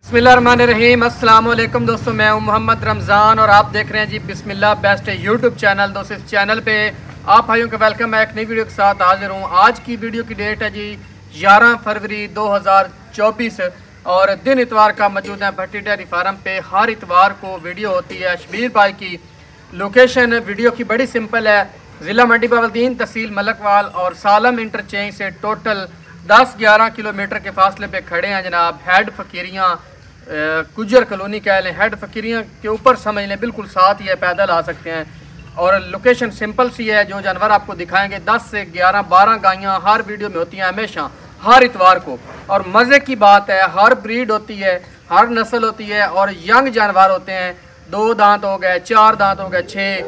बिस्मिल्लाहिर्रहमानिर्रहीम। अस्सलाम वालेकुम दोस्तों, मैं हूं मोहम्मद रमज़ान और आप देख रहे हैं जी बिस्मिल्लाह बेस्ट यूट्यूब चैनल। दोस्तों इस चैनल पे आप भाइयों का वेलकम है। एक नई वीडियो के साथ हाजिर हूं। आज की वीडियो की डेट है जी 11 फरवरी 2024 और दिन इतवार का मौजूद है भट्टी डेयरी फार्म पे। हर इतवार को वीडियो होती है। शबीर भाई की लोकेशन वीडियो की बड़ी सिंपल है, ज़िला मंडी बहावलदीन, तहसील मलकवाल और सालम इंटरचेंज से टोटल 10-11 किलोमीटर के फासले पे खड़े हैं जनाब। हेड फकीरियाँ गुजर कॉलोनी कह लें, हेड फकीरियाँ के ऊपर समझ लें, बिल्कुल साथ ही है, पैदल आ सकते हैं। और लोकेशन सिंपल सी है। जो जानवर आपको दिखाएंगे 10 से 11-12 गायें हर वीडियो में होती हैं, हमेशा हर इतवार को। और मज़े की बात है, हर ब्रीड होती है, हर नस्ल होती है और यंग जानवर होते हैं। 2 दांत हो गए, 4 दांत हो गए,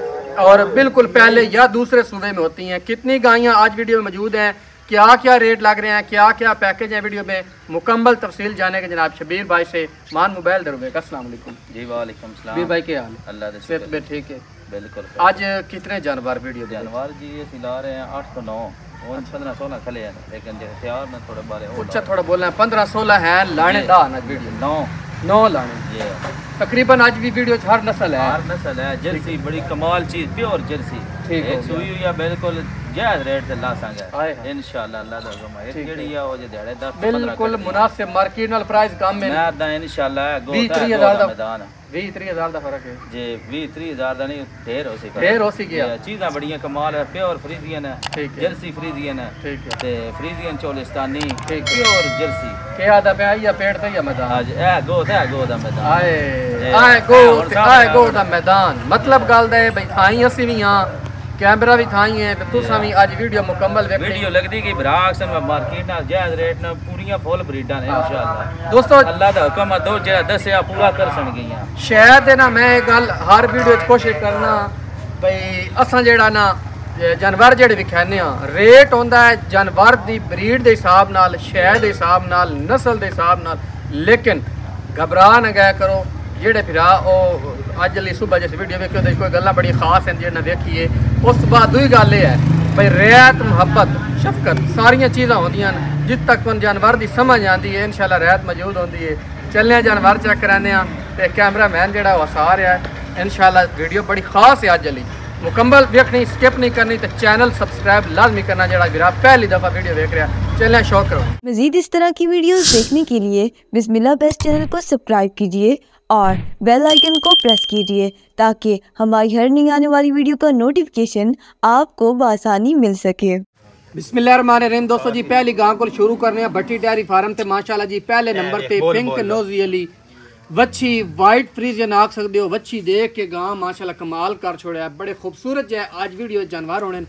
6 और बिल्कुल पहले या दूसरे सूबे में होती हैं। कितनी गायें आज वीडियो में मौजूद हैं, क्या क्या रेट लग रहे हैं, क्या क्या पैकेज है, वीडियो में मुकम्मल तफसील जाने के जनाब शबीर भाई से। मान मोबाइल दरवेक। अस्सलाम वालेकुम जी। वालेकुम सलाम। शबीर भाई क्या हाल है? अल्लाह सेहत में ठीक है? बिल्कुल। आज कितने जानवर वीडियो जानवर जी ये सिला रहे हैं 8 तो 9 और 15-16 खले हैं, लेकिन जो तैयार में थोड़े बारे अच्छा थोड़ा बोलना है। 15-16 है लाने दा ना वीडियो 9 लाने ये तकरीबन। आज भी वीडियो हर नस्ल है, हर नस्ल है। जर्सी बड़ी कमाल चीज, प्योर जर्सी। एक सुई हुई है बिल्कुल जायज रेट से ला संगे इंशाल्लाह। अल्लाह दा हुक्म है जेड़ी है वो जे दिहाड़े 10-15 बिल्कुल मुनासिब मार्केट नाल प्राइस कम है ना दा इंशाल्लाह। 20-30 हज़ार दा 20-30 हज़ार दा फर्क है जी। 20-30 हज़ार दा नहीं, ढेर हो सी गया। चीज़ां बड़ियां कमाल है, प्योर फ्रीजियन है, जर्सी फ्रीजियन है, ठीक है, ते फ्रीजियन चोलिस्तानी प्योर जर्सी के आदा पे या पेड़ ते या मैदान। आज ए गो दा मैदान आए गो दा मैदान। मतलब गल दे भाई थाई असी भी हां, कैमरा भी थाई है, तुसा भी आज वीडियो मुकम्मल वेख वीडियो लगदी कि भराक सन मार्केट ना जायज रेट ना पूरियां फुल ब्रीडां ने इंशाल्लाह। दोस्तों अल्लाह दा हुक्म है, दो जेड़ा दसया पूरा कर सन गईयां। शायद ना मैं गल हर वीडियो च कोशिश करना भाई असां जेड़ा ना जानवर जेड़े विखाने रेट होंदा है जानवर दी ब्रीड दे हिसाब नाल, शहर दे हिसाब नाल, नस्ल दे हिसाब नाल। लेकिन घबरा ना गया करो जेड़े फिरा ओ अज अली सुबह जिस वीडियो वेखियो तो कोई गल्लां बड़ी खास हैं जेड़े वेखिए। उस बाद दुई गल है भाई रियायत, मुहब्बत, शफकत सारियां चीज़ां होंदियां न। जिस तक तुम जानवर की समझ आती है इंशाल्लाह रियायत मौजूद होती है। चलने जानवर चेक कराने तो कैमरा मैन जोड़ा हसा रहा है इंशाल्लाह। वीडियो बड़ी खास है अज अली, मुकम्मल देखनी, स्किप नहीं करनी। तो चैनल सब्सक्राइब लाजमी करना जरा बिरा पहली दफ़ा वीडियो देख रहा। चलें शौक करो। मज़ीद इस तरह की वीडियोस देखने के लिए बिस्मिल्लाह बेस्ट चैनल को सब्सक्राइब कीजिए और बेल आइकन को प्रेस कीजिए ताकि हमारी हर नई आने वाली वीडियो का नोटिफिकेशन आपको बआसानी मिल सके। बिस्मिल्लाहिर्रहमानिर्रहीम। दोस्तों जी पहली गांव को शुरू करने हैं भट्टी डेयरी फार्म ते। माशाल्लाह जी पहले नंबर पे पिंक नोजी वाली वच्छी वाइट फ्रीजियन आख सकते हो। वच्छी देख के गांव माशाल्लाह कमाल कर छोड़ा है, बड़े खूबसूरत है। आज वीडियो जानवर होने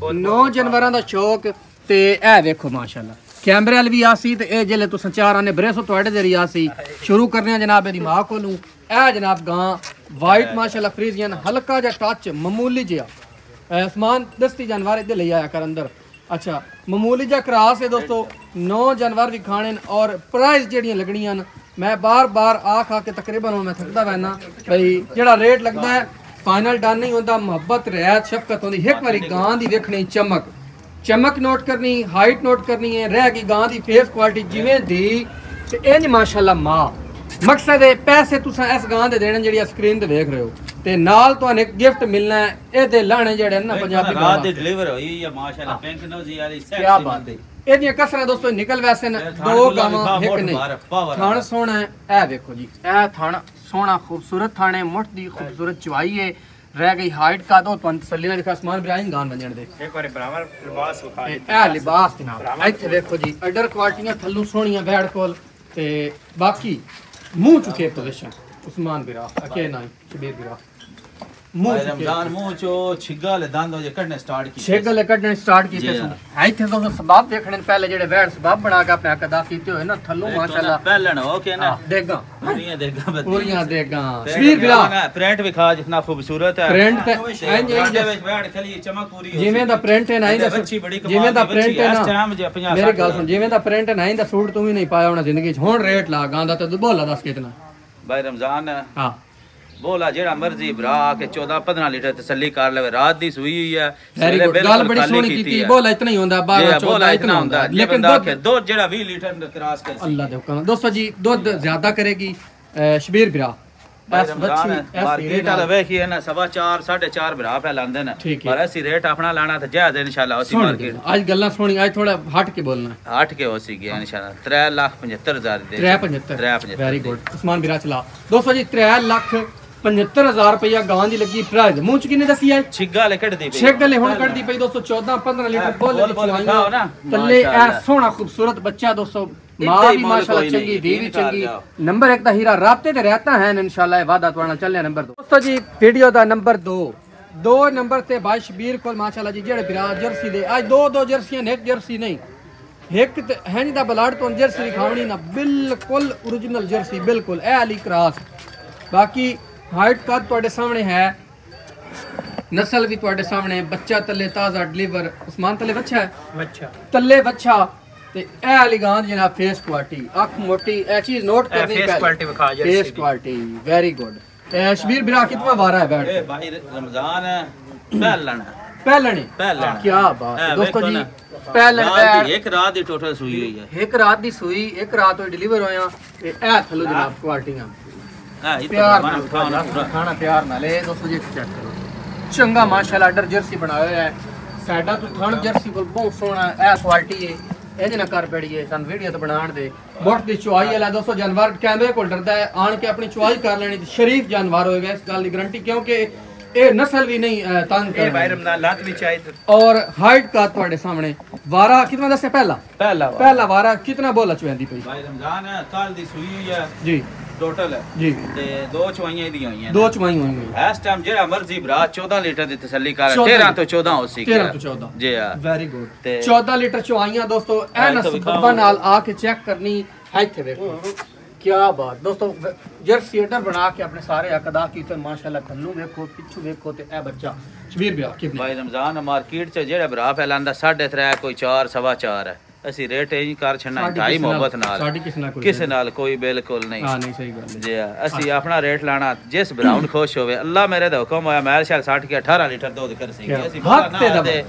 9 जानवरों का शौक ते ए देखो माशाल्लाह। कैमरे वाल भी आसी ते ए जेले तुस चार आने ब्रेसो तुहाडे जरी आसी। शुरू करने जनाब एदी मां कोलू। ए जनाब गां वाइट माशाल्लाह फ्रीजियन, हल्का जा टच मामूली जिहा आसमान दस्ती जानवर इधर ले आया कर अंदर। अच्छा मामूली जा क्रॉस है दोस्तों। 9 जानवर भी खाने और प्राइस जेड़ियां लगनियां मैं बार बार आ के तकरीबन मैं थकदा वैना भाई जेड़ा रेट लगता है फाइनल डन नहीं होता। मुहब्बत, रियायत, शफकत होंदी। एक बारी गां दी देखनी, चमक नोट करनी, हाइट नोट करनी है। रह गई गां दी फेस क्वालिटी जिवें दी ते इंज माशाल्लाह मां। मकसद है पैसे तुसां इस गां दे देने जेड़ी स्क्रीन ते देख रहे हो ते नाल तुहानू एक गिफ्ट मिलना है। ए दे लाने जेड़े ना पंजाबी गां दे डिलीवर होई या माशाल्लाह पिंक नोजी वाली क्या बात है। एदियां कसरा दोस्तों निकल वैसे न 2 गावां एक नहीं। थान सोना है, ए देखो जी ए थान सोना खूबसूरत थाने, मुठ दी खूबसूरत चवाई है। रह गई हाइट का तो तसल्ली ना दिखा आसमान ब्राइन गान बन दे। एक बार बराबर लिबास उठा ए लिबास जनाब इथे देखो जी अडर क्वालिटियां थल्लू सोहणियां बैठ कोल ते बाकी मुंह चुके पोजीशन उस्मान बिरा अके ना शबीर बिरा मुंह रमजान मुंह चो छिगा ले दांदो जे कढने स्टार्ट की, छिगा ले कढने स्टार्ट कीते सुन है। इथे तो सबब देखने पहले जेडे वैड सबब बना के अपने अदा कीते होए ना थल्लू माशाल्लाह पहलन हो के ना देगा पूरियां देगा शबीर बिरा प्रिंट भी खा जितना खूबसूरत है। प्रिंट इंज इंज वैड खली चमक पूरी हो जिवें दा प्रिंट है ना इंदा जिवें दा प्रिंट है ना मेरी गल सुन जिवें दा प्रिंट है ना इंदा सूट तू भी नहीं पाया होना जिंदगी च। हुन रेट ला गां दा ते बोला दस कितना भाई रमजान है। हां बोला जेड़ा मर्जी भरा के 14-15 लीटर तसल्ली कर ले रात दी सुई हुई है वेरी गुड गल बड़ी सोहनी कीती बोला इतना ही होंदा 12-14 इतना होंदा लेकिन दूध जेड़ा 20 लीटर क्रॉस कर अल्लाह दे हुक्म दोस्तों जी दूध ज्यादा करेगी शबीर भरा बस बच्ची मार्केट वाला वेखी है ना 4.5 4.5 भरा पे लांदे ना पर ऐसी रेट अपना लाना तो जायज इंशाल्लाह उसी मार्केट आज गल्ला सुनी आज थोड़ा हट के बोलना हट के होसी गया इंशाल्लाह 3,75,000 दे 375 वेरी गुड उस्मान भरा चला दोस्तों जी 3,75,000 रुपया गां दी लगी प्राइस मुंह च किने दसी है छिग्गा ले कट दी पे छिग्गा ले हुन कट दी पे दोस्तों 14-15 लीटर बोल चलाइयो तल्ले ए सोना खूबसूरत बच्चा दोस्तों मां भी माशाल्लाह चंगी दी भी चंगी नंबर 1 दा हीरा राब्ते ते रहता है इंशाल्लाह वादा तुआना चलने नंबर 2 दोस्तों जी वीडियो दा नंबर 2 नंबर ते भाई शबीर कोल माशाल्लाह जी जेड़े बिरा जर्सी दे आज दो जर्सियां एक जर्सी नहीं एक ते हैनी दा बलाड तो जर्सी दिखावनी ना बिल्कुल ओरिजिनल जर्सी बिल्कुल ए अली क्रॉस बाकी हाइट कद तुहाडे सामने है नस्ल भी तुहाडे सामने बच्चा तले ताजा डिलीवर उस्मान तले बच्चा है तले बच्चा ते ए अली गां जनाब फेस क्वालिटी अख मोटी ए चीज नोट करनी फेस क्वालिटी विखा face quality very good Shabbir बिरा कितना वारा है बैठ भाई रमजान है पहलने क्या बात है दोस्तों जी पहले एक रात दी टोटल सुई हुई है एक रात दी सुई एक रात होई डिलीवर होया ते ए थलो जनाब क्वालिटीयां प्यार खाना प्यार नाल ए दोस्तों जी चेक करो चंगा माशाल्लाह अडर जर्सी बनाया है साइडा तो थण जर्सी कोल बहुत सोहना ए क्वालिटी है ਇਹਦੇ ਨਾਲ ਕਰ ਬੜੀਏ ਸਾਨੂੰ ਵੀਡੀਓ ਤੇ ਬਣਾਉਣ ਦੇ ਮੁੱਠ ਦੀ ਚੁਆਈ ਵਾਲਾ ਦੋਸਤੋ ਜਾਨਵਰ ਕੈਮਰੇ ਕੋਲ ਡਰਦਾ ਹੈ ਆਣ ਕੇ ਆਪਣੀ ਚੁਆਈ ਕਰ ਲੈਣੀ ਤੇ ਸ਼ਰੀਫ ਜਾਨਵਰ ਹੋਏਗਾ ਇਸ ਗੱਲ ਦੀ ਗਾਰੰਟੀ ਕਿਉਂਕਿ ਇਹ ਨਸਲ ਵੀ ਨਹੀਂ ਤੰਗ ਕਰਦੀ ਇਹ ਭਾਈ ਰਮਜ਼ਾਨ ਲਾਤ ਵੀ ਚਾਹੀਦੀ ਔਰ ਹਾਈਟ का ਤੁਹਾਡੇ ਸਾਹਮਣੇ ਵਾਰਾ ਕਿੰਨਾ ਦੱਸਿਆ ਪਹਿਲਾ ਵਾਰਾ ਕਿੰਨਾ ਬੋਲਾ ਚੁਆਂਦੀ ਪਈ ਭਾਈ ਰਮਜ਼ਾਨ ਕੱਲ ਦੀ ਸੂਈ ਹੋਈ ਹੈ ਜੀ टोटल है जी ते दो चवाइयां दी हुई हैं दो चवाइयां हुई हैं इस टाइम जेड़ा मर्जी भरा 14 लीटर दी तसल्ली कर 13 तो 14 हो सी 13 तो 14 जी हां वेरी गुड 14 लीटर चवाइयां दोस्तों ए नस्बा नाल आके चेक करनी इथे देखो क्या बात दोस्तों जर्सी अडर बना के अपने सारे अकदा की तो माशाल्लाह थल्लू देखो पिछू देखो ते ए बच्चा शबीर भैया कितने भाई रमजान मार्केट च जेड़ा भरा फैलांदा 3.5 कोई 4 4.5 है ਅਸੀਂ ਰੇਟ ਇਹ ਕਰ ਛੱਡਣਾ ਢਾਈ ਮੁਹੱਬਤ ਨਾਲ ਕਿਸੇ ਨਾਲ ਕੋਈ ਬਿਲਕੁਲ ਨਹੀਂ ਹਾਂ ਨਹੀਂ ਸਹੀ ਗੱਲ ਜੀ ਅਸੀਂ ਆਪਣਾ ਰੇਟ ਲਾਣਾ ਜਿਸ ਬਰਾਊਨ ਖੁਸ਼ ਹੋਵੇ ਅੱਲਾ ਮੇਰੇ ਦਾ ਹੁਕਮ ਹੋਇਆ ਮੈਂ ਸ਼ਾਲ 60 ਕੇ 18 ਲੀਟਰ ਦੁੱਧ ਕਰ ਸੀ ਅਸੀਂ ਹੱਕ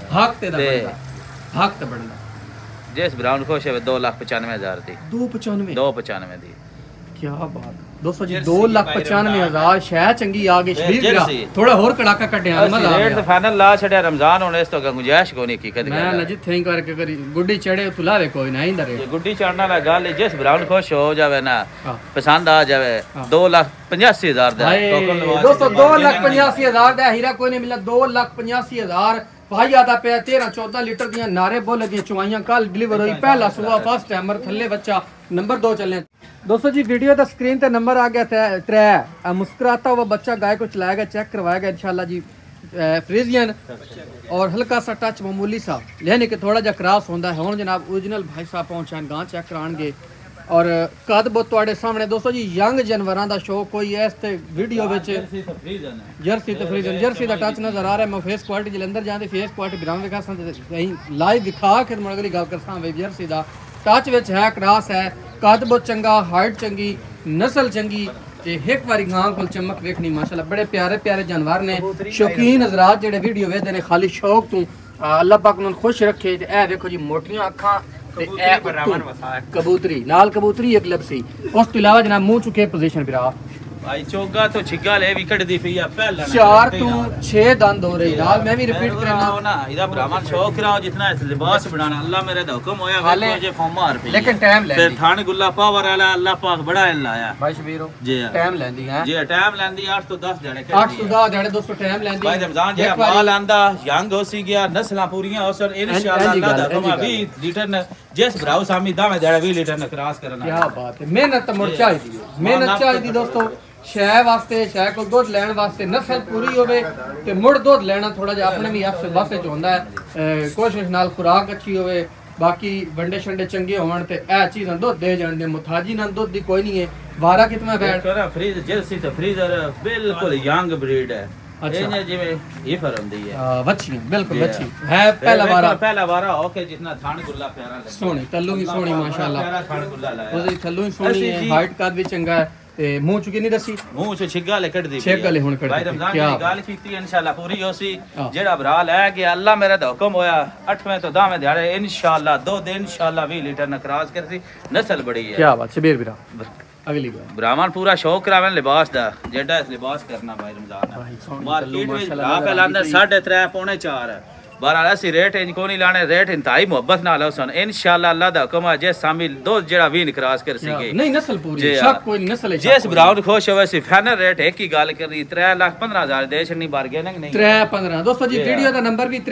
ਤੇ ਬਣਦਾ ਜਿਸ ਬਰਾਊਨ ਖੁਸ਼ ਹੋਵੇ 2,95,000 ਦੀ 295 ਦੀ ਕੀ ਬਾਤ दोस्तों जी 2,95,000 शह चंगी आ गई शबीर थोड़ा और कड़ाका कटिया मजा आ गया फाइनल ला छड़या रमजान होने इस तो गुंजाइश कोनी की कद मैं न जिथे करके करी गुड्डी चढ़े तो लावे कोई नहीं इंदर गुड्डी चढ़ना वाला गल जिस ब्राउन खुश हो जावे ना पसंद आ जावे 2,85,000 दा दोस्तों 2,85,000 दा हीरा कोई नहीं मिला 2,85,000 भाई आदा पे 13-14 लीटर दियां नारे बोले दियां चुवाइयां कल डिलीवर हुई पहला सुबह फर्स्ट टाइमर थल्ले बच्चा नंबर 2 चले दोस्तों जी वीडियो दा स्क्रीन ते नंबर आ गया था 3 मुस्कुराता हुआ बच्चा गाय को चलाएगा चेक करवाएगा इंशाल्लाह जी फ्रीजियन और हल्का सा टच मामूली सा यानी कि थोड़ा जा क्रॉस होंदा है हुन जनाब ओरिजिनल भाई साहब पहुंचान गां चेक कराणगे और कद बहुत तुहाडे सामने दोस्तों जी यंग जानवरां दा शौक कोई है इस ते वीडियो विच जर्सी ते फ्रीजन जर्सी दा टच नजर आ रहा है मैं फेस क्वालिटी जलंधर जांदे फेस क्वालिटी ग्राम विकास लाइव दिखा के अगली गल करसां वे जर्सी दा टच विच है क्रॉस है कद बहुत चंगा हाइट चंगी नस्ल चंगी ते एक बारी गां कोल चमक देखनी माशाल्लाह बड़े प्यारे प्यारे जानवर ने शौकीन हजरात जेडे वीडियो वेखदे ने खाली शौक तू अल्लाह पाक उन्हें खुश रखे ते ए देखो जी मोटियां अखां कबूतरी नाल कबूतरी एक लबसी उस तो इलावा जनाब मुंह चुके पोजीशन बिरा भाई चोगा तो छिग्गा ले भी कट दी पिया पहला 4 to 6 दंद हो रही नाल मैं भी रिपीट करना ना इदा ब्राह्मण शौक कराओ जितना लिबास बनाना अल्लाह मेरे दा हुक्म होया वे जे फॉर्मा रुपए लेकिन टाइम ले फिर थान गुल्ला पावर वाला अल्लाह पाक बड़ा लाया भाई शबीरो जी टाइम लेंदी है जी टाइम लेंदी 8 to 10 जड़े 8 to 10 जड़े दोस्तों टाइम लेंदी भाई रमजान जे माल आंदा यंग होसी गया नस्लां पूरीਆਂ होसन इंशाल्लाह अल्लाह दा हुक्म 20 लीटर न जिस भराओ सामी दावे जड़े 20 लीटर न क्रॉस करना क्या बात है मेहनत तो मुरचाई दी मेहनत चाहिए दोस्तों शह वास्ते शह को दूध लैन वास्ते नस्ल पूरी होवे ते मुड़ दूध लेना थोड़ा जिहा अपने भी आसे वास्ते च होंदा है कोशिश नाल खुराक अच्छी होवे बाकी वंडे शंडे चंगे होवन ते ए चीज़ां दूध दे जाण दे मुताजी नाल दूध दी कोई नहीं है वारा कितना बैठ करा फ्रीज जर्सी तो फ्रीजर बिल्कुल यंग ब्रीड है अच्छा जिਵੇਂ ਇਹ ਫਰਮਦੀ ਹੈ ਵੱਛੀ ਬਿਲकुल ਵੱਛੀ है पहला वारा ओके जितना थान गुल्ला प्यारा लगदा सोनी तल्लू भी सोनी माशाल्लाह प्यारा थान गुल्ला लाया ਉਹਦੀ ਥੱਲੋਂ ਹੀ ਸੋਹਣੀ ਹੈ ਹਾਈਟ ਕੱਦ ਵੀ ਚੰਗਾ ਹੈ ਤੇ ਮੂੰਹ ਚ ਕਿੰਨੀ ਦੱਸੀ ਮੂੰਹ ਚ ਛਿੱਗਾ ਲੈ ਕੱਢਦੀ ਛਿੱਗਾ ਲੈ ਹੁਣ ਕੱਢਦੀ ਭਾਈ ਰਮਜ਼ਾਨ ਦੀ ਗੱਲ ਕੀਤੀ ਇਨਸ਼ਾਅੱਲਾ ਪੂਰੀ ਹੋਸੀ ਜਿਹੜਾ ਭਰਾ ਲੈ ਗਿਆ ਅੱਲਾ ਮੇਰਾ ਦਾ ਹੁਕਮ ਹੋਇਆ 8ਵੇਂ ਤੋਂ 10ਵੇਂ ਦਿਹਾੜੇ ਇਨਸ਼ਾਅੱਲਾ 2 ਦਿਨ ਇਨਸ਼ਾਅੱਲਾ 20 ਲੀਟਰ न क्रॉस करसी नस्ल बड़ी है क्या बात शबीर बिरा अगली बात ब्राह्मण पूरा शौक करावे लिबास दा जेड़ा लिबास करना भाई रमजान मार्केट में आप लांदा 3.5 पौने 4 है बहरहाल असि रेट इंज को नहीं लाने रेट इंतहाई मोहब्बत नाल होसन इंशाअल्लाह अल्लाह दा हुक्म है जे शामिल दो जेड़ा 20 क्रॉस कर सके नहीं नस्ल पूरी शक कोई नहीं नस्ल है जिस ब्राउन खुश होवे सी फाइनल रेट एक ही गल करी 3,15,000 दे छनी बार गया नहीं 3-15 दोस्तों जी वीडियो दा नंबर भी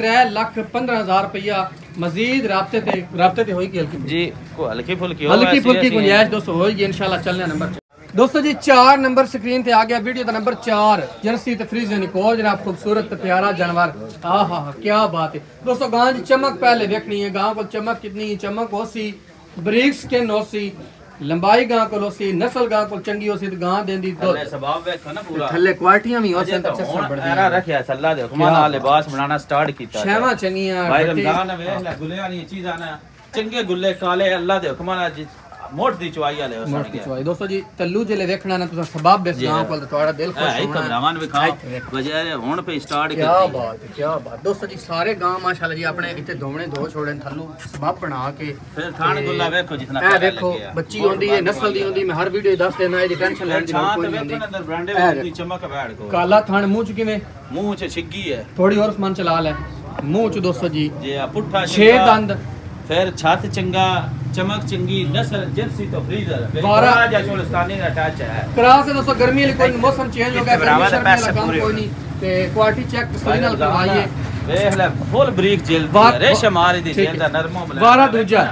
3,15,000 रुपया मजीद राब्ते ते होई की हल्की जी को हल्की फुल्की गुंजाइश दोस्तों होगी इंशाल्लाह चलने नंबर दोस्तों जी 4 नंबर स्क्रीन पे आ गया वीडियो का नंबर 4 जर्सी ते फ्रीजन को जनाब खूबसूरत ते प्यारा जानवर आहा क्या बात है दोस्तों गां दी चमक पहले देखनी है गां को चमक कितनी चमक होसी ब्रिक स्किन होसी लंबाई गां को होसी नस्ल गां को चंगी होसी ते गां देंदी तो स्वभाव देखो ना पूरा थल्ले क्वालिटियां भी होसन ते चस्सा बढ़ एरा रखया अल्लाह दे हुक्म नाल लिबास बनाना स्टार्ट कीता शैवा चंगियां भाई रमजान वेख ले गुले वाली चीज़ां ना चंगे गुले काले अल्लाह दे हुक्म नाल मोट दी चवाई वाले हो मोट दी चवाई दोस्तों जी तल्लू जेले देखना ना तुसा सबब बेस गांव को तोड़ा दिल खुश है कमरामान भी खाओ बजाय हुन पे स्टार्ट क्या बात दोस्तों जी सारे गांव माशाल्लाह जी अपने इथे धोवणे धो छोड़े थल्लू सबब बना के फिर थान गुल्ला देखो जितना ए देखो बच्ची होंदी है नस्ल दी होंदी मैं हर वीडियो दस देना है टेंशन लेने दी कोई नहीं होंदी अंदर ब्रांडे दी चमक बैठ को काला थान मुंह च किवें मुंह च छिग्गी है थोड़ी और समान चला ले मुंह च दोस्तों जी पुट्ठा 6 दंद फिर छत चंगा चमक चंगी नस्ल जर्सी तो फ्रीजर बारह या चोलिस्तानी का टच है क्रॉस है दोस्तों गर्मी वाली कोई मौसम चेंज हो गया बराबर पैसे पूरे कोई नहीं ते क्वालिटी चेक सिग्नल करवाइए देख ले फुल ब्रेक जेल रेशम आ रही थी जेल दा नरमो मिला वारा दूजा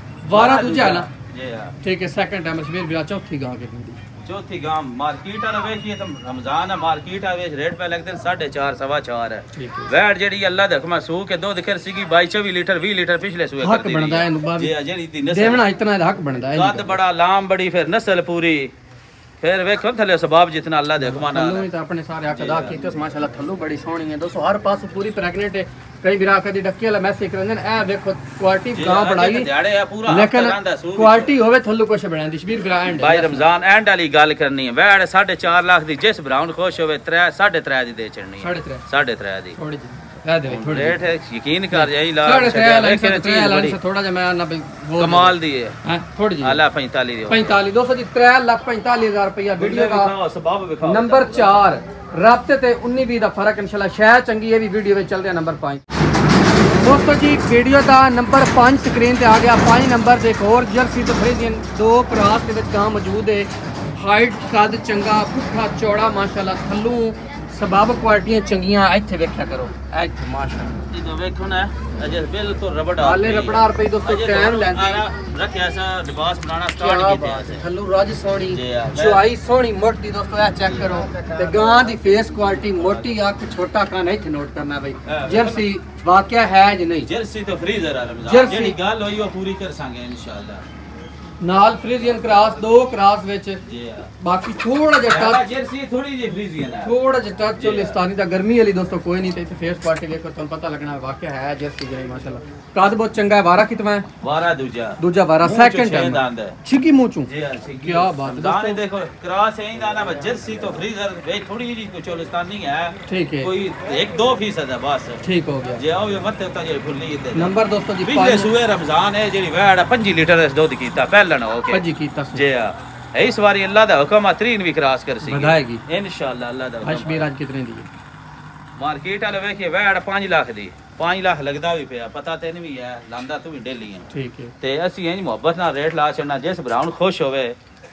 है ना जी हां ठीक है सेकंड टाइम शबीर बिरा चौथी गांव के चौथी गांव मार्केट वाला देखिए तुम रमजान है मार्केट आवे रेट पे लगते 4.5 4.25 है वैट जेडी अल्लाह दे हुक्म सू के दो दिखर सीगी 22 लीटर 20 लीटर पिछले सूए हक बनदा है जी जेडी दी नस्ल देवना इतना हक बनदा है कद बड़ा लाम बड़ी फिर नस्ल पूरी फिर वेखो थले सबब जितना अल्लाह दे हुक्म नाल थल्लू तो अपने सारे हक अदा कीते माशाल्लाह थल्लू बड़ी सोहनी है दोस्तों हर पास पूरी प्रेग्नेंट है कई बिरा कदी डक्की वाला मैसेज करंदे ए देखो क्वालिटी गांव बढ़ाई लेकिन क्वालिटी होवे थल्लू कुछ बनांदी शबीर बिरा एंड भाई रमजान एंड वाली गल करनी है वैड 4.5 लाख दी जिस ब्राउन खुश होवे 3.5 दी दे चढ़नी है 3.5 दी थोड़ी जी दे दे थोड़ी रेट है यकीन कर जाई ला 3.5 से थोड़ा जा मैं ना कमाल दी है हां थोड़ी जी आला 45 दी 45 200 जी 3,45,000 रुपया वीडियो का सबब दिखाओ नंबर 4 राब्ते ते 19-20 दा फर्क इंशाल्लाह शायद चंगी है भी वीडियो में चलते हैं नंबर 5 दोस्तों जी वीडियो का नंबर 5 स्क्रीन पे आ गया 5 नंबर से एक और जर्सी तो फ्रीजियन 2 क्रॉस के गांव मौजूद है हाइट कद चंगा पुट्ठा चौड़ा माशाल्लाह थल्लू सबब क्वालिटियां चंगियां इथे देखा करो इथे माशाल्लाह तो देखो ना अजय बिल्कुल रबड़ हाले रबड़ा रुपए दोस्तों टाइम लेंदी रखया सा लिबास बनाना स्टार्ट किया है थल्लू राज सोहनी चुआई सोहनी मोटी दोस्तों ए चेक करो ते गां दी फेस क्वालिटी मोटी अख छोटा कान इथे नोट करना भाई जर्सी वाकया है ज नहीं जर्सी तो फ्रीजर है रमजान जेडी गल होई वो पूरी कर सांगे इंशाल्लाह नाल फ्रीजियन क्रॉस 2 क्रॉस विच बाकी थोड़ा जिहा टच जर्सी थोड़ी जी फ्रीजियन है थोड़ा जिहा टच चोलिस्तानी दा गर्मी वाली दोस्तों कोई नहीं ते इथे फेस क्वालिटी देखो तुम पता लगना वाकया है जर्सी जई माशाल्लाह कद बहुत चंगा है वारा कितना है वारा दूजा वारा सेकंड टाइम छिकी मुंह चू जी हां क्या बात दोस्तों देखो क्रॉस है ना जर्सी तो फ्रीजर वे थोड़ी जी चोलिस्तानी है ठीक है कोई 1-2% है बस ठीक हो गया जे आओ ये मत ता जे भूल नहीं नंबर दोस्तों जी पिछले सूए रमजान है जेडी वैड 5 लीटर दूध कीता पहले ओके जी कीता जी हां इस बारी अल्लाह दा हुक्म अतरीन भी क्रॉस कर सी बढ़ाएगी इंशाल्लाह अल्लाह दा हुक्म अशबीर आज कितने दी मार्केट वाले वेखिए वैड 5 लाख दी 5 लाख लगदा भी पिया पता तेन भी है लांदा तू भी डेली है ठीक है ते असि इंज मोहब्बत नाल रेट ला छना जिस ब्राउन खुश होवे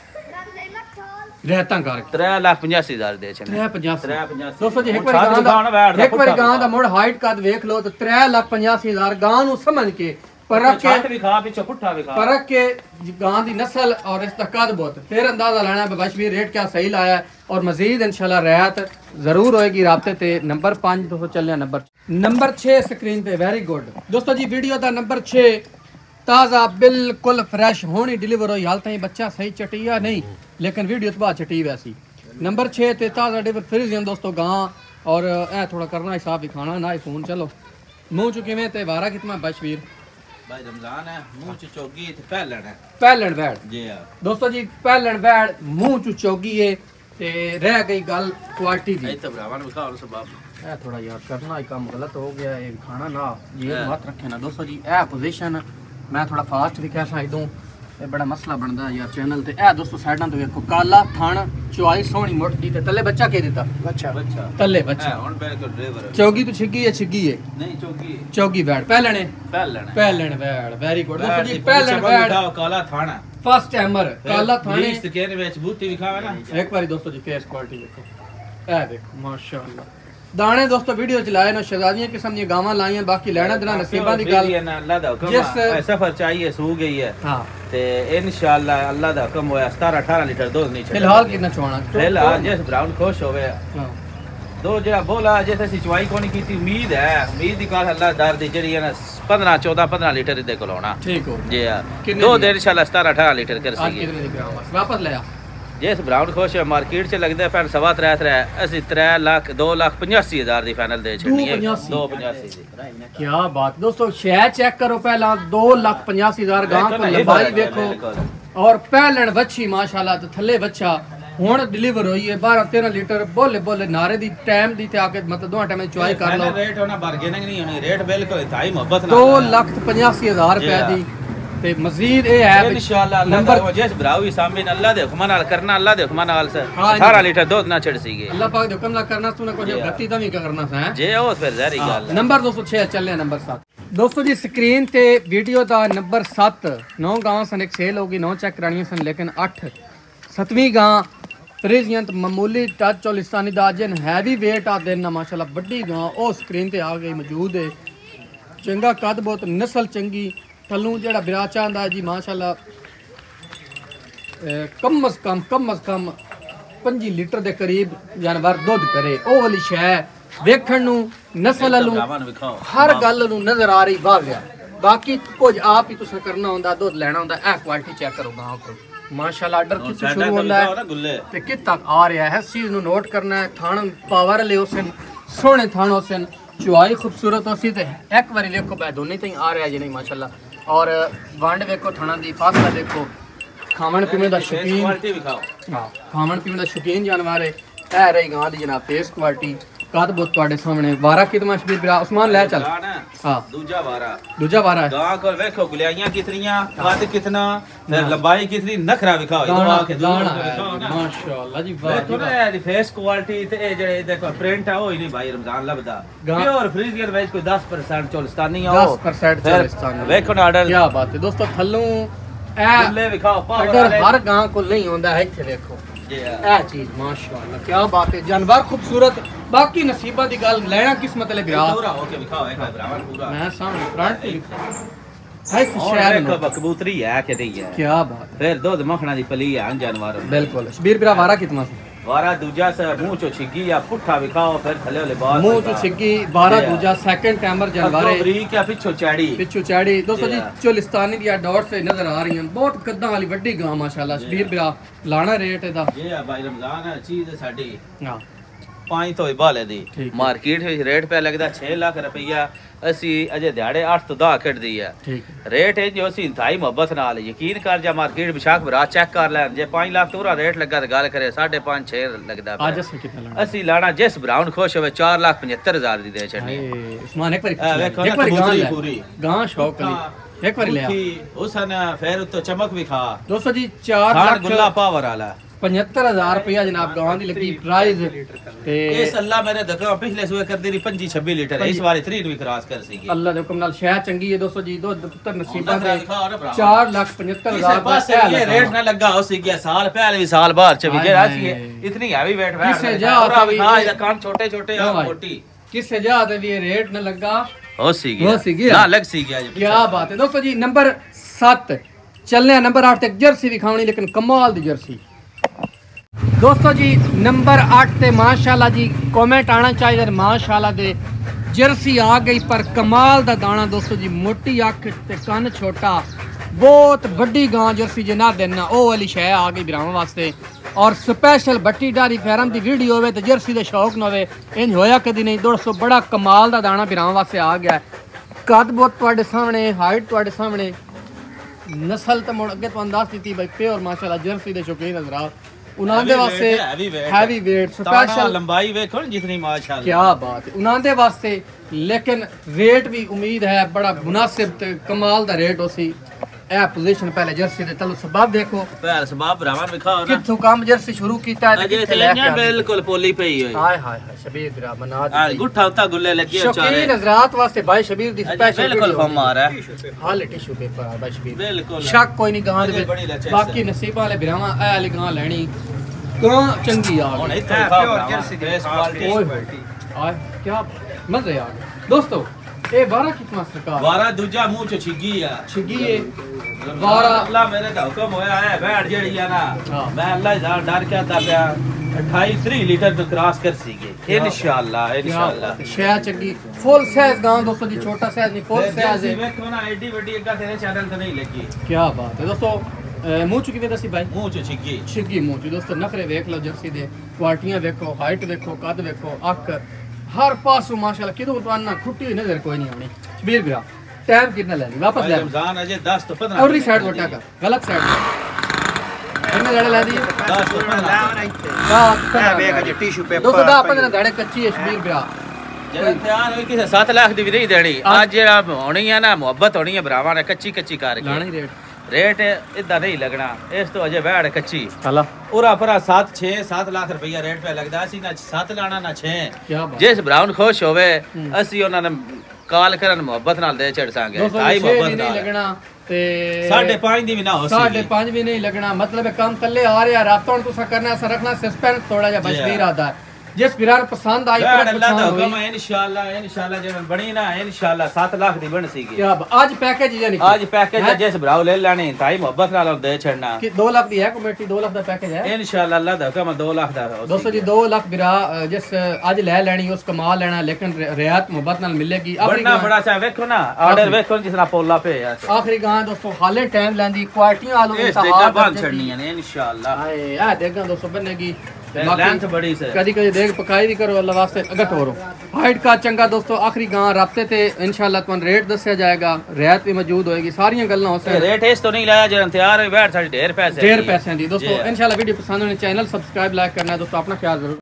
रहता कर 3,85,000 दे छने 3,85 दोस्तों जी एक बार गां दा मोड़ हाइट कद देख लो तो 3,85,000 गां नु समझ के परख के गां दी नस्ल और इसका कद बहुत फिर अंदाजा लेना है बशबीर रेट क्या सही लाया है और मजीद इंशाल्लाह रियायत जरूर होएगी राब्ते ते नंबर 5 दोस्तों चलने नंबर 6 स्क्रीन पे वेरी गुड दोस्तों जी वीडियो दा नंबर 6 ताज़ा बिल्कुल फ्रेश होनी डिलीवर हुई हाल ताईं बच्चा सही चटिया नहीं लेकिन वीडियो तो बाद चटी वैसी नंबर 6 ते ताज़ा डिलीवर फ्रीजियन दोस्तों गां और ए थोड़ा करना हिसाब दिखाना ना फोन चलो मुंह चुके में ते वारा कितना बशबीर भाई रमजान है मुंह च चोगी ते पहलन है पहलन बैठ जी हां दोस्तों जी पहलन बैठ मुंह च चोगी है ते रह गई गल क्वालिटी दी तो भरावन विखाओ सबब ए थोड़ा यार करना ही काम गलत हो गया है खाना ना ये मत रखे ना दोस्तों जी ए पोजीशन मैं थोड़ा फास्ट भी कह सकदा हूं ये बड़ा मसला बनदा है यार चैनल ते ए दोस्तों साइडां तो देखो काला थान चौई सोहनी मोटी ते तले बच्चा के देता बच्चा तले बच्चा हुन पे को ड्राइवर चौगी तो छिगी है नहीं चौगी बैठ पहलन बैठ वेरी गुड दोस्तों जी पहलन बैठ काला थाना फर्स्ट टाइमर काला थाने इस के विच बूटी दिखावे ना एक बारी दोस्तों जी फेस क्वालिटी देखो ए देखो माशाल्लाह दाने दोस्तों वीडियो चलाए ना शहजादियां किस्म दी गावां लाईयां बाकी लेना देना नसीबां दी गल है ना अल्लाह दा हुक्म है सफर चाहिए सू गई है हां ते इंशाल्लाह अल्लाह दा हुक्म होया 17 18 लीटर दूध नहीं फिलहाल कितना चवाना फिलहाल जिस ब्राउन खुश होवे हां दो जरा बोला जैसे सिचवाई कोनी कीती उम्मीद दी काल अल्लाह दार दी जड़ी है ना 15 14 15 लीटर दे कोलोना ठीक हो जी हां दो दिन इंशाल्लाह 17 18 लीटर कर सके कितने दी ग्राम वापस ले आ जिस ब्राउन खुश है मार्केट च लगदा है 3.5 असि 3 लाख 2 लाख 85,000 दी फाइनल दे छड़ी है 285 दी क्या बात दोस्तों शय चेक करो पहला 2,85,000 गांव को लंबाई देखो और पहलन वच्छी माशाल्लाह ते थल्ले बच्चा हुन डिलीवर हुई है 12-13 लीटर बोले नारे दी टाइम दी ते आके मतलब दो टाइम चॉइस कर लो रेट होना बार्गेनिंग नहीं होनी रेट बिल्कुल ताई मोहब्बत ना 2,85,000 रुपए दी ते मजीद ए है इंशाल्लाह नंबर जिस भरावी सामने अल्लाह दे हुक्म नाल करना अल्लाह दे हुक्म नाल से 18 लीटर दूध ना छड़ सीगे अल्लाह पाक दे हुक्म नाल करना तूने कुछ गलती तो नहीं करना है जे ओ फिर जारी गल नंबर 206 चलने नंबर 7 दोस्तों जी स्क्रीन ते वीडियो दा नंबर 7 9 गांव सन एक सेल होगी 9 चेक करानी सन लेकिन 8 7वीं गांव फ्रीजियंत मामूली टच चोलिस्तानी दा जन हैवी वेट आ देना माशाल्लाह बड़ी गांव ओ स्क्रीन ते आ गई मौजूद है चंगा कद बहुत नस्ल चंगी थल्लू जेड़ा बिरा चांदा जी माशाल्लाह कम अज कम 5 लीटर दे करीब जानवर दूध करे ओ वाली शै वेखण नु नस्ल नु हर गल नु नजर आ रही वाह बाकी कुछ आप ही तुसा करना होंदा दूध लेना होंदा ए क्वालिटी चेक करो गांव को माशाल्लाह ऑर्डर किस शुरू होंदा है ते कित तक आ रहा है चीज नु नोट करना है थान पावर ले ओसन सोने थान ओसन चुआई खूबसूरत होसी ते एक बारी देखो बे दोने तई आ रहा है जी नहीं माशाल्लाह और वंड देखो थाना दी फासला देखो खावन पीने दा शौकीन हां खावन पीने दा शौकीन जानवर है ए रही गां दी जनाब फेस क्वालिटी कद बहुत ਤੁਹਾਡੇ ਸਾਹਮਣੇ ਵਾਰਾ कितना शबीर बिरा उस्मान ले चल हां दूजा वारा है गां को देखो गुलियाइयां कितनीयां कद कितना लंबाई कितनी नखरा दिखाओ इधर आके माशाल्लाह जी वाह देखो ना दी फेस क्वालिटी ते ए जेड़े देखो प्रिंट है ओ ही नहीं भाई रमजान लबदा प्योर फ्रीजियर वेज कोई 10% चोलिस्तानी है 10% चोलिस्तानी देखो ना ऑर्डर क्या बात है दोस्तों थल्लू ए ले दिखाओ ऑर्डर हर गां को नहीं होंदा है इथे देखो ए चीज माशाल्लाह क्या बात है जानवर खूबसूरत बाकी नसीबा दी गल लेना किस्मत ले बिरा पूरा होके दिखाओ एक ब्राह्मण पूरा मैं सामने फ्रंट पे है शहर में कबूतरी है के नहीं है क्या बात फिर दूध मखना दी पली है जानवर बिल्कुल शबीर बिरा वारा कितना वारा दूजा से मुंह चो छिगी या पुठा दिखाओ फिर थले वाले बाल मुंह चो छिगी वारा दूजा सेकंड टाइमर जानवर है ब्रीक या पिछो चैड़ी दोस्तों जी चोलिस्तानी दी डॉट से नजर आ रही हैं बहुत कद्दा वाली बड़ी गां माशाल्लाह शबीर बिरा लाना रेट है दा ये भाई रमजान है चीज है साडी हां 5 तो बाले दी मार्केट में रेट पे लगदा 6 लाख रुपया असी अजे दिहाड़े 8 तो 10 कट दी है ठीक रेट है जो असी इंतहाई मोहब्बत नाल यकीन कर जा मार्केट विशाख बरा चेक कर ले जे 5 लाख तोरा रेट लगा ते गल करे 5.5 6 लगदा आज असी कितना लाना असी लाना जिस ब्राउन खुश होवे 4,75,000 दी दे छड़ी उस्मान एक बार पूरी गां शौक ली एक बार ले आ उसन फिर तो चमक भी खा दोस्तों जी 4 लाख गुल्ला पावर वाला 75,000 रुपया जनाब गांव दी लगी प्राइस ते इस अल्लाह मेरे देखो पिछले सुबह कर दी 25 26 लीटर इस बार 3 भी क्रॉस कर सी अल्लाह दे हुक्म नाल शह चंगी है दोस्तों जी दो पुत्र नसीबा दे 4,75,000 बस ये रेट ना लगा हो सी गया साल पहले भी साल बाहर च भी जेड़ा सी इतनी हैवी वेट है किसे जा हां ये कान छोटे छोटे और मोटी किसे जा दे ये रेट ना लगा हो सी गया ना लग सी गया क्या बात है दोस्तों जी नंबर 7 चलने नंबर 8 तक जर्सी दिखावनी लेकिन कमाल दी जर्सी दोस्तों जी नंबर 8 ते माशाल्लाह जी कमेंट आना चाहिए माशाल्लाह दे जर्सी आ गई पर कमाल दा दाना दोस्तों जी मोटी अख ते कन छोटा बहुत बड़ी गां जर्सी जना देना ओ वाली शै आ गई बिरावां वास्ते और स्पेशल बट्टी डारी फैरम दी वीडियो होवे ते जर्सी दे शौक न होवे इंज होया कदी नहीं दोस्तों बड़ा कमाल दा दाना बिरावां वास्ते आ गया कद बहुत ਤੁਹਾਡੇ ਸਾਹਮਣੇ ਹਾਈਟ ਤੁਹਾਡੇ ਸਾਹਮਣੇ ਨਸਲ ਤੇ ਮੁੜ ਅੱਗੇ ਤੁਹਾਨੂੰ ਦੱਸ ਦਿੱਤੀ ਬਈ ਪਿਓਰ ਮਾਸ਼ਾਅੱਲਾ ਜਰਸੀ ਦੇ ਸ਼ੌਕੀਨ ਹਜ਼ਰਾਤ ਉਹਨਾਂ ਦੇ ਵਾਸਤੇ ਹੈਵੀ weight ਸਪੈਸ਼ਲ ਲੰਬਾਈ ਵੇਖੋ ਜਿਤਨੀ ਮਾਸ਼ਾਅੱਲਾ ਕੀ ਬਾਤ ਹੈ ਉਹਨਾਂ ਦੇ ਵਾਸਤੇ लेकिन रेट भी उम्मीद है बड़ा मुनासिब ते कमाल दा रेट होसी ए पोजीशन पहले जर्सी दे तलु सबब देखो पहले सबब भरावन विखाओ ना किथों काम जर्सी शुरू कीता है अजे तेलियां बिल्कुल पोली पई होई हाय हाय हाय शबीर बिरा मना दी गुठा उता गुल्ले लगे चारे शौकीन हजरात वास्ते भाई शबीर दी स्पेशल बिल्कुल फम आ रहा है हाल टिश्यू पेपर भाई शबीर बिल्कुल शक कोई नहीं गां दे बाकी नसीब वाले बिरावा ए वाली गां लेनी गां चंगी आ हुन इथे प्योर जर्सी दी क्वालिटी हाय क्या मजे आ गए दोस्तों ए 12 कितना सरकार 12 दूजा मुंह च छिगी है छिगी है 12 अल्लाह मेरे दा हुक्म होया है बैठ जेड़ी है ना मैं अल्लाह जान डर के आता पिया 28-30 लीटर तो क्रॉस कर सीगे इंशाल्लाह शया चंगी फुल साइज गांव दोस्तों जी छोटा साइज नहीं फुल साइज है देखो ना एडी बड़ी अग्गा तेरे चैनल ते नहीं लगी क्या बात है दोस्तों मुंह चुकी वे दसी भाई मुंह च छिगी मुंह च दोस्तों नखरे देख लो जर्सी दे क्वालिटियां देखो हाइट देखो कद देखो अख हर पासों माशाल्लाह किदो तो ना खुट्टी हुई नजर कोई नहीं आनी शबीर भरा टाइम कितना लेनी वापस ले रमजान अजे 10 तो 15 और साइड वटा का गलत साइड कितने दाड़े ला दिए 10 तो 15 हां बेग अजे टिश्यू पेपर दोस्तों 10-15 दाड़े कच्ची है शबीर भरा जरा तैयार होई किसे 7 लाख दी भी नहीं देनी आज जेड़ा होनी है ना मोहब्बत होनी है भरावां ने कच्ची कच्ची कर लानी रेट इदा नहीं लगना इस तो अजे बैठ कच्ची हला पूरा पूरा 7 लाख रुपया रेट पे लगदा सी ना 7 लाना ना 6 क्या बात जिस ब्राउन खुश होवे असि उन्हां ने कॉल करन मोहब्बत नाल दे चढ़सांगे ताई मोहब्बत नहीं लगना ते 5.5 दी भी ना हो सी 5.5 भी नहीं लगना मतलब कम तले आ रहा रातों तुसा करना सा रखना सस्पेंस थोड़ा जा बशबीर आता है जिस बिरान पसंद आई अल्लाह दा हुक्म है इंशाल्लाह जब बनी ना इंशाल्लाह 7 लाख दी बन सीगी क्या आज पैकेज यानी आज पैकेज जिस भराव ले लेनी ताई मोहब्बत नाल दे छड़ना कि 2 लाख दी है कमेटी 2 लाख दा पैकेज है इंशाल्लाह अल्लाह दा हुक्म 2 लाख दा दोस्तों जी 2 लाख बिरा जिस आज ले लेनी उस कमा लेना लेकिन रियायत मोहब्बत नाल मिलेगी बड़ा बड़ा सा देखो ना ऑर्डर देखो जिसना पोला पे है आखिरी गां दोस्तों हाले टाइम लेंदी क्वालिटी आलू इंतहा बन छड़नी है इंशाल्लाह हाय आ देखो दोस्तों बनेगी लेंथ बड़ी से कदी कदी देख पकाई भी करो अल्लाह वास्ते अगट हो हाइट का चंगा दोस्तों आखिरी गां राब्ते ते इंशाल्लाह तुम रेट दस्या जाएगा रियायत भी मौजूद होएगी सारियां गल्लां हो सकदी रेट इस तो नहीं लाया जरा तैयार होई बैठ साडी ढेर पैसे दी दोस्तों इंशाल्लाह वीडियो पसंद होने चैनल सब्सक्राइब लाइक करना है दोस्तों अपना ख्याल जरूर